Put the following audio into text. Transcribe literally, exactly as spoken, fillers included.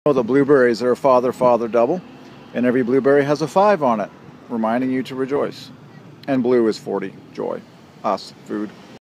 Oh, the blueberries are a father father double, and every blueberry has a five on it, reminding you to rejoice. And blue is forty, joy, us, food.